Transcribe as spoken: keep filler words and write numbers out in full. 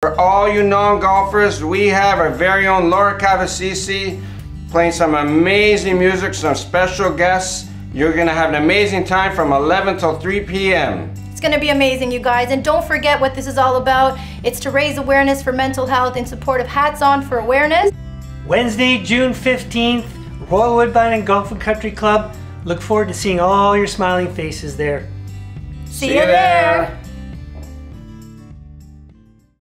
For all you non-golfers, we have our very own Laura Cavasisi playing some amazing music, some special guests. You're gonna have an amazing time from eleven till three p m It's gonna be amazing, you guys. And don't forget what this is all about. It's to raise awareness for mental health in support of Hats On for Awareness. Wednesday, June fifteenth, Royal Woodbine and Golf and Country Club. Look forward to seeing all your smiling faces there. See, See you there. there.